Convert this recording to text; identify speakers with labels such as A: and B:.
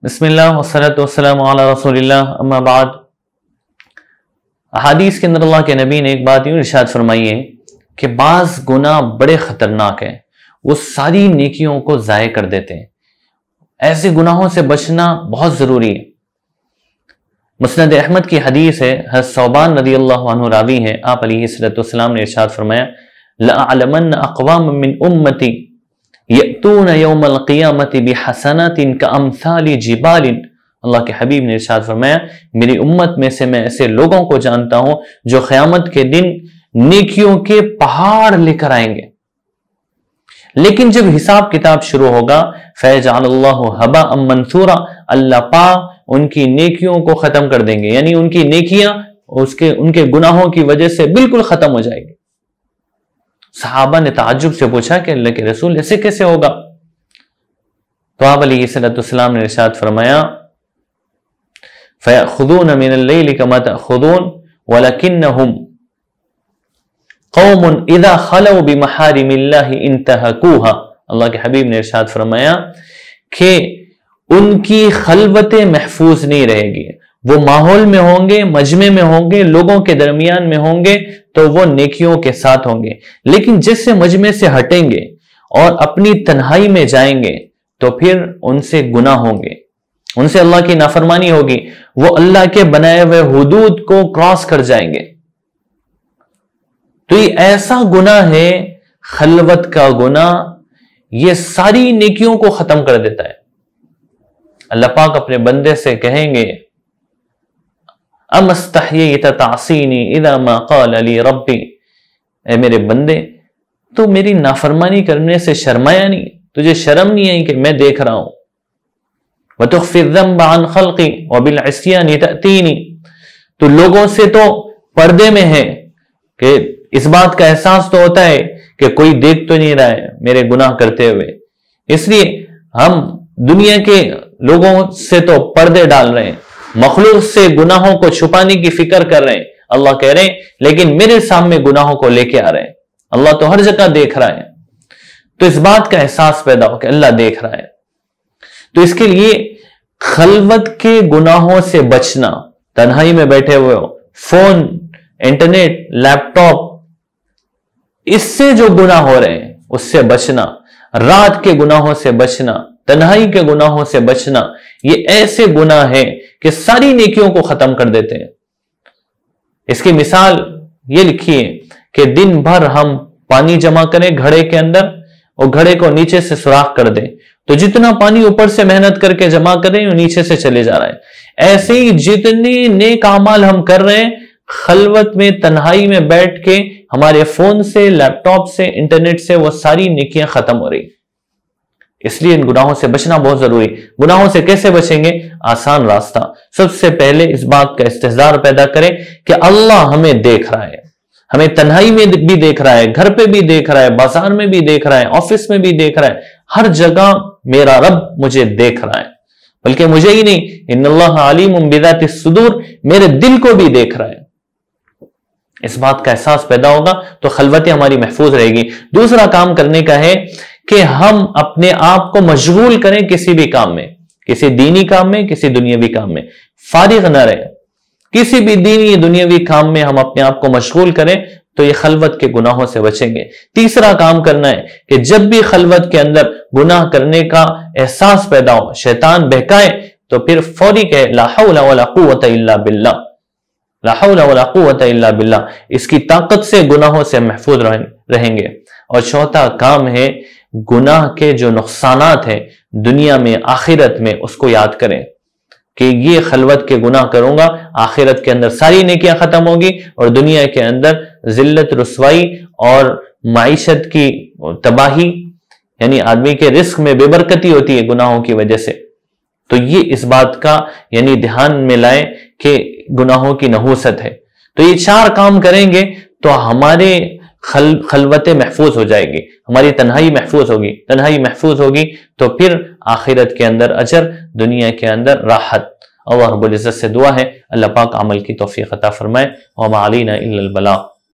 A: بسم اللہ والصلاۃ والسلام علی رسول اللہ اما بعد۔ احادیث کے اندر اللہ کے نبی نے ایک بات یوں ارشاد فرمائی ہے کہ بعض گناہ بڑے خطرناک ہیں، وہ ساری نیکیوں کو ضائع کر دیتے ہیں۔ ایسے گناہوں سے بچنا بہت ضروری ہے۔ مسند احمد کی حدیث ہے، حضرت ثوبان رضی اللہ عنہ راوی ہیں، آپ علیہ الصلوۃ والسلام نے ارشاد فرمایا لَأَعْلَمَنَّ أَقْوَامًا مِّنْ أُمَّتِي یأتون یوم القیامت بحسنات کامثال جبال۔ اللہ کے حبیب نے ارشاد فرمایا میری امت میں سے میں ایسے لوگوں کو جانتا ہوں جو قیامت کے دن نیکیوں کے پہاڑ لے کر آئیں گے، لیکن جب حساب کتاب شروع ہوگا فیجعل اللہ ھباء منثورا، اللہ پاک ان کی نیکیوں کو ختم کر دیں گے، یعنی ان کی نیکیاں ان کے گناہوں کی وجہ سے بالکل ختم ہو جائے گی۔ صحابہ نے تعجب سے پوچھا کہ اللہ کے رسول ایسے کیسے ہوگا؟ تو آپ علیہ الصلوۃ والسلام نے ارشاد فرمایا فَيَأْخُذُونَ مِنَ اللَّيْلِ كَمَا تَأْخُذُونَ وَلَكِنَّهُمْ قَوْمٌ إِذَا خَلَوْا بِمَحَارِمِ اللَّهِ انْتَهَكُوهَا۔ اللہ کے حبیب نے ارشاد فرمایا کہ ان کی خلوتیں محفوظ نہیں رہے گی، وہ ماحول میں ہوں گے، مجمع میں ہوں گے، لوگوں کے درمیان میں ہوں گے تو وہ نیکیوں کے ساتھ ہوں گے، لیکن جس سے مجمع سے ہٹیں گے اور اپنی تنہائی میں جائیں گے تو پھر ان سے گناہ ہوں گے، ان سے اللہ کی نافرمانی ہوگی، وہ اللہ کے بنائے ہوئے حدود کو کراس کر جائیں گے۔ تو یہ ایسا گناہ ہے، خلوت کا گناہ، یہ ساری نیکیوں کو ختم کر دیتا ہے۔ اللہ پاک اپنے بندے سے کہیں گے ام استحییت تعصینی اذا ما قال لی ربی، اے میرے بندے تو میری نافرمانی کرنے سے شرمایا نہیں؟ تجھے شرم نہیں آئی کہ میں دیکھ رہا ہوں؟ وتخفی الذنب عن خلقی وبالعصیان تأتینی، تو لوگوں سے تو پردے میں ہے کہ اس بات کا احساس تو ہوتا ہے کہ کوئی دیکھ تو نہیں رہا ہے میرے گناہ کرتے ہوئے، اس لیے ہم دنیا کے لوگوں سے تو پردے ڈال رہے ہیں، مخلوق سے گناہوں کو چھپانے کی فکر کر رہے ہیں، اللہ کہہ رہے ہیں لیکن میرے سامنے گناہوں کو لے کے آ رہے ہیں، اللہ تو ہر جگہ دیکھ رہا ہے۔ تو اس بات کا احساس پیدا ہو کہ اللہ دیکھ رہا ہے، تو اس کے لیے خلوت کے گناہوں سے بچنا، تنہائی میں بیٹھے ہوئے ہو، فون، انٹرنیٹ، لیپ ٹاپ، اس سے جو گناہ ہو رہے ہیں اس سے بچنا، رات کے گناہوں سے بچنا، تنہائی کے گناہوں سے بچنا، یہ ایسے گناہ ہیں کہ ساری نیکیوں کو ختم کر دیتے ہیں۔ اس کی مثال یہ لکھی ہے کہ دن بھر ہم پانی جمع کریں گھڑے کے اندر اور گھڑے کو نیچے سے سوراخ کر دیں تو جتنا پانی اوپر سے محنت کر کے جمع کریں وہ نیچے سے چلے جا رہا ہے۔ ایسے ہی جتنے نیک اعمال ہم کر رہے ہیں خلوت میں، تنہائی میں بیٹھ کے ہمارے فون سے، لیپ ٹاپ سے، انٹرنیٹ سے وہ ساری نیکیاں ختم ہو رہی، اس لیے ان گناہوں سے بچنا بہت ضروری۔ گناہوں سے کیسے بچیں گے؟ آسان راستہ، سب سے پہلے اس بات کا استحضار پیدا کریں کہ اللہ ہمیں دیکھ رہا ہے، ہمیں تنہائی میں بھی دیکھ رہا ہے، گھر پہ بھی دیکھ رہا ہے، بازار میں بھی دیکھ رہا ہے، آفس میں بھی دیکھ رہا ہے، ہر جگہ میرا رب مجھے دیکھ رہا ہے، بلکہ مجھے ہی نہیں، ان اللہ علیم بذات الصدور، میرے دل کو بھی دیکھ رہا ہے۔ اس بات کا احساس پیدا ہوگا تو خلوتیں ہماری محفوظ رہے گی۔ دوسرا کام کرنے کا ہے کہ ہم اپنے آپ کو مشغول کریں کسی بھی کام میں، کسی دینی کام میں، کسی دنیاوی کام میں، فارغ نہ رہیں، کسی بھی دینی دنیاوی کام میں ہم اپنے آپ کو مشغول کریں تو یہ خلوت کے گناہوں سے بچیں گے۔ تیسرا کام کرنا ہے کہ جب بھی خلوت کے اندر گناہ کرنے کا احساس پیدا ہو، شیطان بہکائے تو پھر فوری کہے لا حول ولا قوت الا باللہ، لا حول ولا قوت الا باللہ، اس کی طاقت سے گناہوں سے محفوظ رہیں گے۔ اور چوتھا کام ہے گناہ کے جو نقصانات ہیں دنیا میں، آخرت میں، اس کو یاد کریں کہ یہ خلوت کے گناہ کروں گا، آخرت کے اندر ساری نیکیاں ختم ہوگی اور دنیا کے اندر ذلت، رسوائی اور معیشت کی تباہی، یعنی آدمی کے رزق میں بے برکتی ہوتی ہے گناہوں کی وجہ سے۔ تو یہ اس بات کا یعنی دھیان میں لائیں کہ گناہوں کی نحوست ہے۔ تو یہ چار کام کریں گے تو ہمارے خلوتیں محفوظ ہو جائے گی، ہماری تنہائی محفوظ ہوگی، تنہائی محفوظ ہوگی تو پھر آخرت کے اندر اجر، دنیا کے اندر راحت۔ اللہ رب العزت سے دعا ہے اللہ پاک عمل کی توفیق عطا فرمائے۔ وما علینا الا البلاغ۔